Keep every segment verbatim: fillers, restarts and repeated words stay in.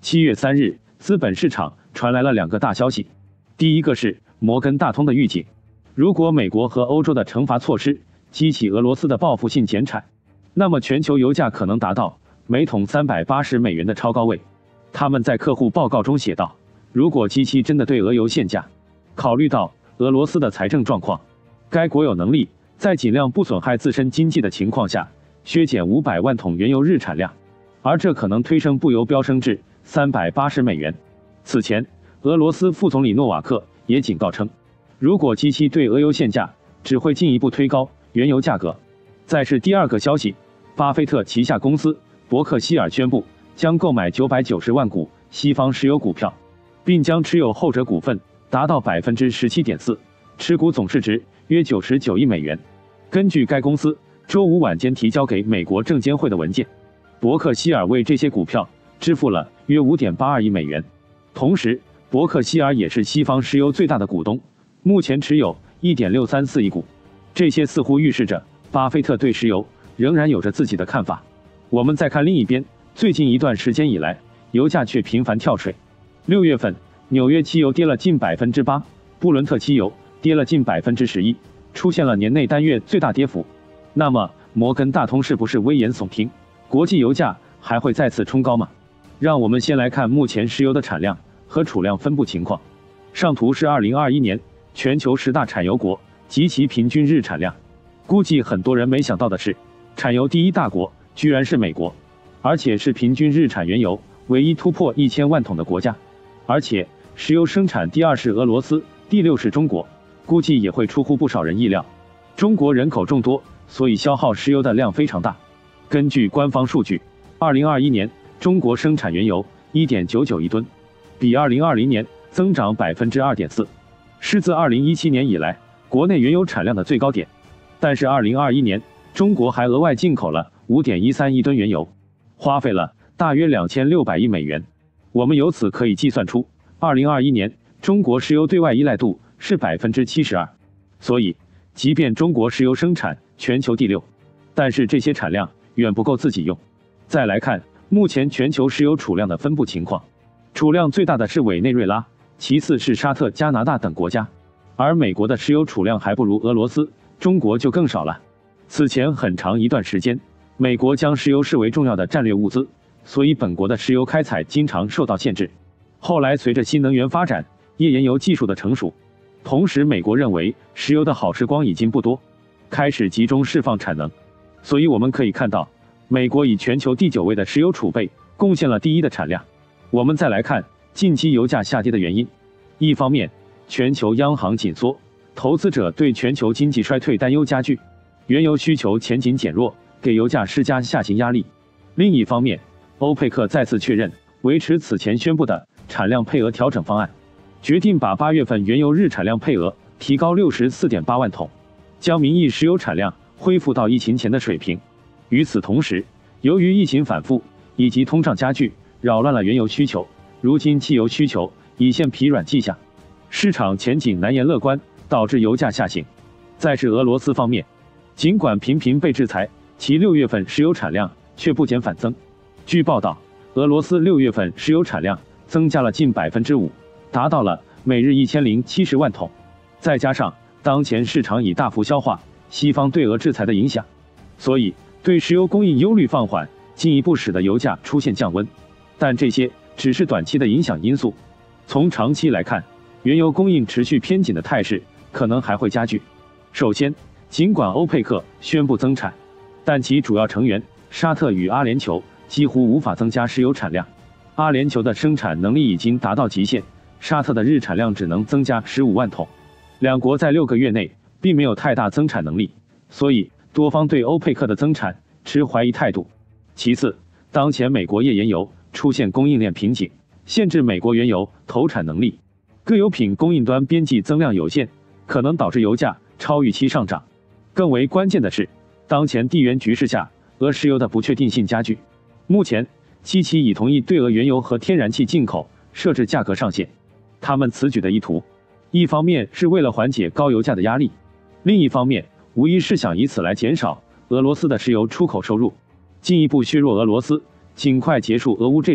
七月三日，资本市场传来了两个大消息，第一个是摩根大通的预警，如果美国和欧洲的惩罚措施激起俄罗斯的报复性减产，那么全球油价可能达到每桶三百八十美元的超高位。他们在客户报告中写道，如果基期真的对俄油限价，考虑到俄罗斯的财政状况，该国有能力在尽量不损害自身经济的情况下削减五百万桶原油日产量，而这可能推升布油飙升至三百八十美元。此前，俄罗斯副总理诺瓦克也警告称，如果基期对俄油限价，只会进一步推高原油价格。再是第二个消息，巴菲特旗下公司伯克希尔宣布将购买九百九十万股西方石油股票，并将持有后者股份达到 百分之十七点四， 持股总市值约九十九亿美元。根据该公司周五晚间提交给美国证监会的文件，伯克希尔为这些股票支付了约 五点八二亿美元。同时，伯克希尔也是西方石油最大的股东，目前持有 一点六三四亿股。这些似乎预示着巴菲特对石油仍然有着自己的看法。我们再看另一边，最近一段时间以来，油价却频繁跳水。六月份，纽约期油跌了近 百分之八， 布伦特期油跌了近 百分之十一， 出现了年内单月最大跌幅。那么，摩根大通是不是危言耸听？国际油价还会再次冲高吗？让我们先来看目前石油的产量和储量分布情况。上图是二零二一年全球十大产油国及其平均日产量。估计很多人没想到的是，产油第一大国居然是美国，而且是平均日产原油唯一突破一千万桶的国家。而且，石油生产第二是俄罗斯，第六是中国，估计也会出乎不少人意料。中国人口众多，所以消耗石油的量非常大。根据官方数据，二零二一年中国生产原油 一点九九亿吨，比二零二零年增长 百分之二点四， 是自二零一七年以来国内原油产量的最高点。但是二零二一年，中国还额外进口了 五点一三亿吨原油，花费了大约两千六百亿美元。我们由此可以计算出，二零二一年中国石油对外依赖度是 百分之七十二。所以，即便中国石油生产全球第六，但是这些产量远不够自己用。再来看目前全球石油储量的分布情况，储量最大的是委内瑞拉，其次是沙特、加拿大等国家，而美国的石油储量还不如俄罗斯，中国就更少了。此前很长一段时间，美国将石油视为重要的战略物资，所以本国的石油开采经常受到限制。后来随着新能源发展，页岩油技术的成熟，同时美国认为石油的好时光已经不多，开始集中释放产能。所以我们可以看到，美国以全球第九位的石油储备贡献了第一的产量。我们再来看近期油价下跌的原因。一方面，全球央行紧缩，投资者对全球经济衰退担忧加剧，原油需求前景减弱，给油价施加下行压力。另一方面，欧佩克再次确认维持此前宣布的产量配额调整方案，决定把八月份原油日产量配额提高 六十四点八万桶，将名义石油产量恢复到疫情前的水平。与此同时，由于疫情反复以及通胀加剧，扰乱了原油需求，如今汽油需求已现疲软迹象，市场前景难言乐观，导致油价下行。再是俄罗斯方面，尽管频频被制裁，其六月份石油产量却不减反增。据报道，俄罗斯六月份石油产量增加了近 百分之五， 达到了每日一千零七十万桶。再加上当前市场已大幅消化西方对俄制裁的影响，所以对石油供应忧虑放缓，进一步使得油价出现降温。但这些只是短期的影响因素，从长期来看，原油供应持续偏紧的态势可能还会加剧。首先，尽管欧佩克宣布增产，但其主要成员沙特与阿联酋几乎无法增加石油产量。阿联酋的生产能力已经达到极限，沙特的日产量只能增加十五万桶。两国在六个月内并没有太大增产能力，所以多方对欧佩克的增产持怀疑态度。其次，当前美国页岩油出现供应链瓶颈，限制美国原油投产能力，各油品供应端边际增量有限，可能导致油价超预期上涨。更为关键的是，当前地缘局势下，俄石油的不确定性加剧。目前，基期已同意对俄原油和天然气进口设置价格上限。他们此举的意图，一方面是为了缓解高油价的压力，另一方面无疑是想以此来减少俄罗斯的石油出口收入，进一步削弱俄罗斯，尽快结束俄乌这场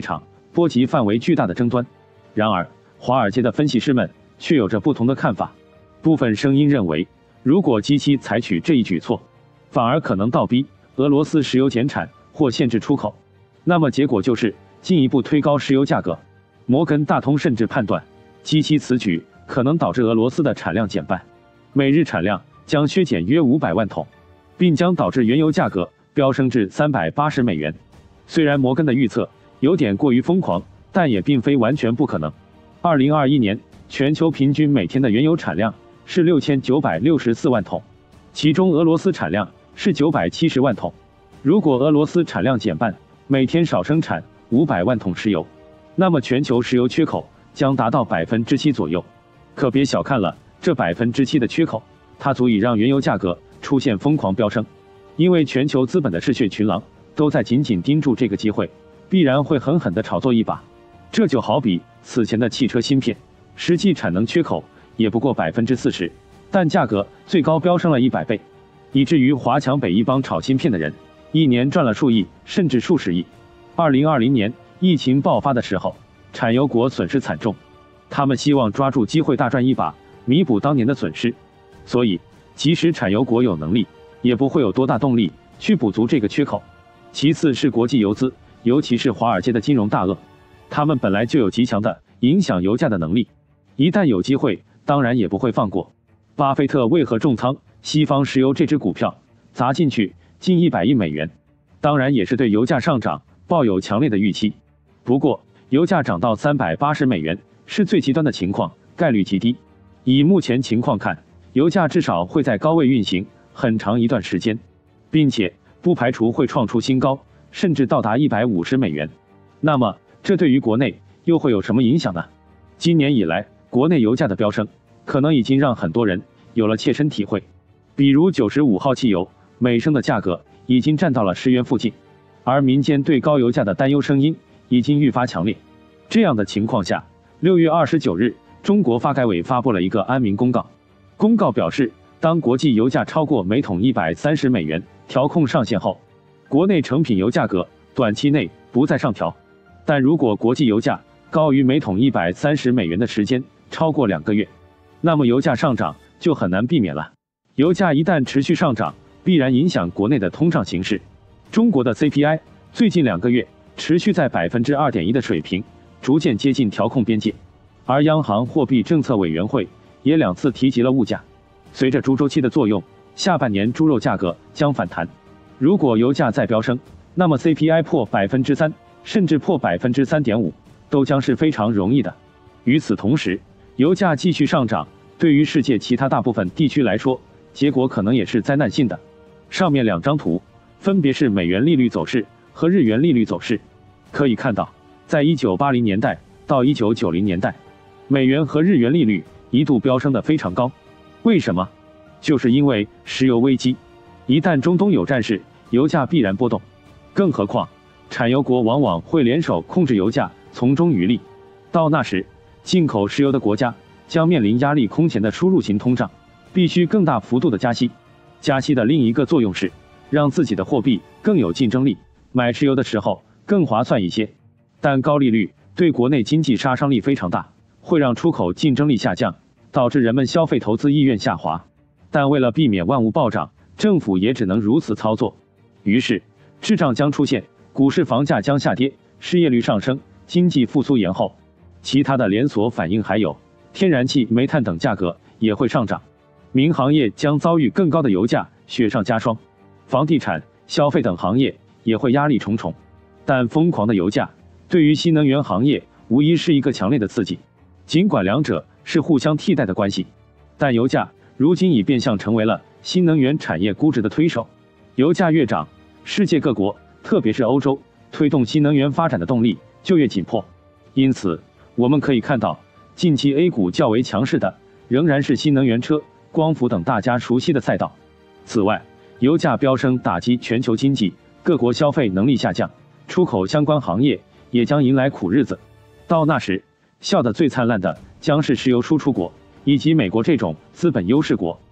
波及范围巨大的争端。然而，华尔街的分析师们却有着不同的看法。部分声音认为，如果基期采取这一举措，反而可能倒逼俄罗斯石油减产或限制出口，那么结果就是进一步推高石油价格。摩根大通甚至判断，基期此举可能导致俄罗斯的产量减半，每日产量将削减约五百万桶，并将导致原油价格飙升至三百八十美元。虽然摩根的预测有点过于疯狂，但也并非完全不可能。二零二一年全球平均每天的原油产量是六千九百六十四万桶，其中俄罗斯产量是九百七十万桶。如果俄罗斯产量减半，每天少生产五百万桶石油，那么全球石油缺口将达到百分之七左右。可别小看了这百分之七的缺口，它足以让原油价格出现疯狂飙升。因为全球资本的嗜血群狼都在紧紧盯住这个机会，必然会狠狠地炒作一把。这就好比此前的汽车芯片，实际产能缺口也不过百分之四十，但价格最高飙升了一百倍，以至于华强北一帮炒芯片的人一年赚了数亿甚至数十亿。二零二零年疫情爆发的时候，产油国损失惨重，他们希望抓住机会大赚一把，弥补当年的损失。所以，即使产油国有能力，也不会有多大动力去补足这个缺口。其次是国际游资，尤其是华尔街的金融大鳄，他们本来就有极强的影响油价的能力，一旦有机会，当然也不会放过。巴菲特为何重仓西方石油这只股票，砸进去近一百亿美元？当然也是对油价上涨抱有强烈的预期。不过，油价涨到三百八十美元是最极端的情况，概率极低。以目前情况看，油价至少会在高位运行很长一段时间，并且不排除会创出新高，甚至到达一百五十美元。那么，这对于国内又会有什么影响呢？今年以来，国内油价的飙升，可能已经让很多人有了切身体会。比如九十五号汽油每升的价格已经站到了十元附近，而民间对高油价的担忧声音已经愈发强烈。这样的情况下，六月二十九日，中国发改委发布了一个安民公告。公告表示，当国际油价超过每桶一百三十美元调控上限后，国内成品油价格短期内不再上调。但如果国际油价高于每桶一百三十美元的时间超过两个月，那么油价上涨就很难避免了。油价一旦持续上涨，必然影响国内的通胀形势。中国的 C P I 最近两个月持续在 百分之二点一 的水平，逐渐接近调控边界。而央行货币政策委员会也两次提及了物价。随着猪周期的作用，下半年猪肉价格将反弹。如果油价再飙升，那么 C P I 破 百分之三， 甚至破 百分之三点五， 都将是非常容易的。与此同时，油价继续上涨，对于世界其他大部分地区来说，结果可能也是灾难性的。上面两张图分别是美元利率走势和日元利率走势。可以看到，在一九八零年代到一九九零年代，美元和日元利率一度飙升得非常高。为什么？就是因为石油危机。一旦中东有战事，油价必然波动。更何况，产油国往往会联手控制油价，从中渔利。到那时，进口石油的国家将面临压力空前的输入型通胀，必须更大幅度的加息。加息的另一个作用是，让自己的货币更有竞争力，买石油的时候更划算一些。但高利率对国内经济杀伤力非常大，会让出口竞争力下降，导致人们消费投资意愿下滑。但为了避免万物暴涨，政府也只能如此操作。于是，滞胀将出现，股市房价将下跌，失业率上升，经济复苏延后。其他的连锁反应还有，天然气、煤炭等价格也会上涨，民航业将遭遇更高的油价，雪上加霜。房地产、消费等行业也会压力重重。但疯狂的油价对于新能源行业无疑是一个强烈的刺激。尽管两者是互相替代的关系，但油价如今已变相成为了新能源产业估值的推手。油价越涨，世界各国，特别是欧洲，推动新能源发展的动力就越紧迫。因此，我们可以看到，近期 A 股较为强势的仍然是新能源车、光伏等大家熟悉的赛道。此外，油价飙升打击全球经济，各国消费能力下降，出口相关行业也将迎来苦日子。到那时，笑得最灿烂的将是石油输出国以及美国这种资本优势国。